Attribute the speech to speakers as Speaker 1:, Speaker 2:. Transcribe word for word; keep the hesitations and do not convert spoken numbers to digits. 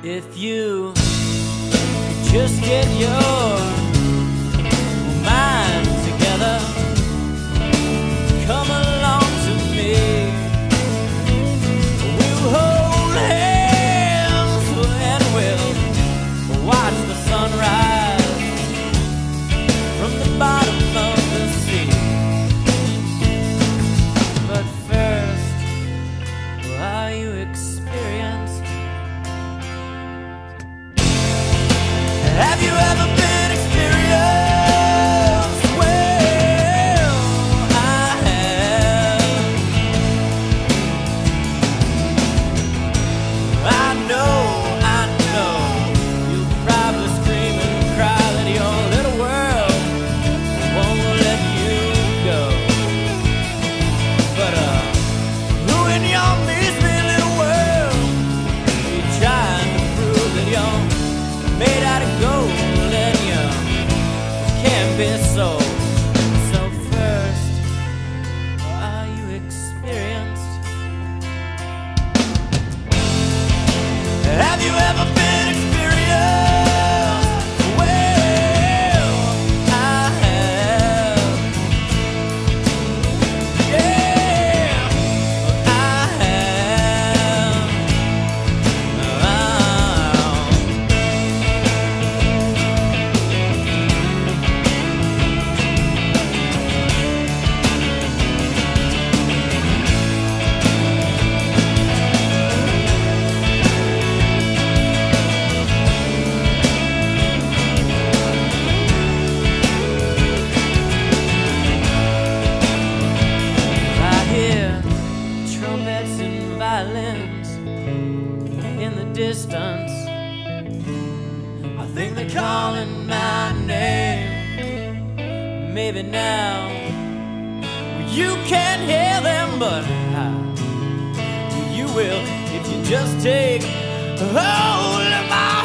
Speaker 1: If you just get your mind together, come along to me. We'll hold hands and we'll watch the sunrise from the bottom of the sea. But first, are you experienced? Have you ever been experienced? Well, I have. I know, I know, you'll probably scream and cry that your little world won't let you go. But uh, who in your measly little world are you trying to prove that you're made out of gold and you can't be sold? So first, are you experienced? Have you ever been experienced? Well, I have. Yeah, I have. Oh. I hear trumpets and violins in the distance. I think they're calling my name. Maybe now you can't hear them, but I, you will if you just take hold of my